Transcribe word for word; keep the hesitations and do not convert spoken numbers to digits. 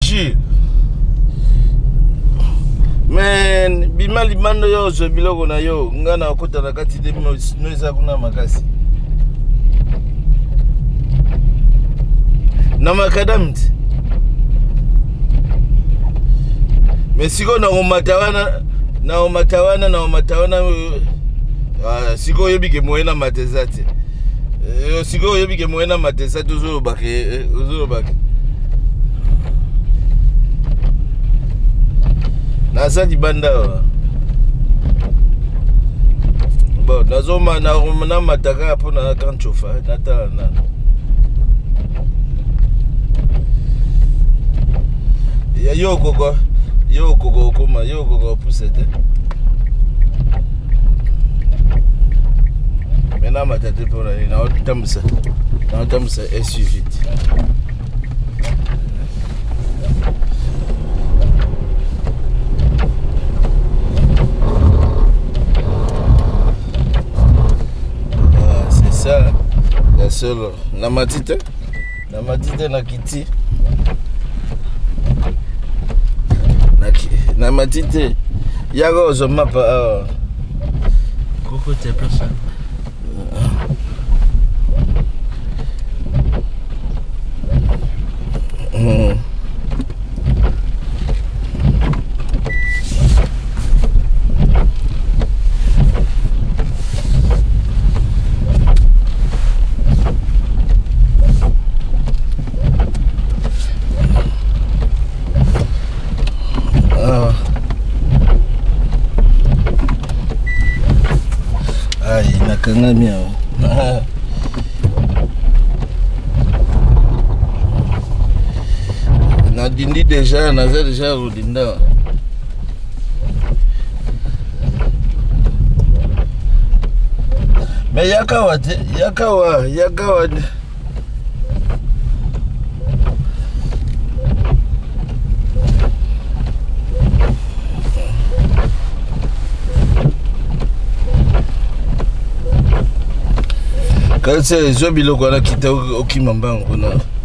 réfléchir. Mais bima limando yo zo biloko na yo ngana okota na kati de no eza kuna makasi. Na makadam. Mais siko na omatawana na omatawana na omatawana ah siko yebi ke moyena matezate. Eh siko yebi ke moyena matezate uzolo bake uzolo bake. Nasa di banda. Bon, nazoma na na mataka pour na kan chofa, nata na. Ya yo koko, yo koko kuma, yo koko pusete. Mena matate pour na na otamsa. Na otamsa S U V. Ça, la seule. La matite, la matite na kiti. Na na matite. Yago zo mapa. Coco te personne. Mm. Kanga miao. Na dindi déjà, na za déjà rodinda. Mais yakawa te, yakawa, yakawa. Quand c'est zo biloko na kita okimamba ngona.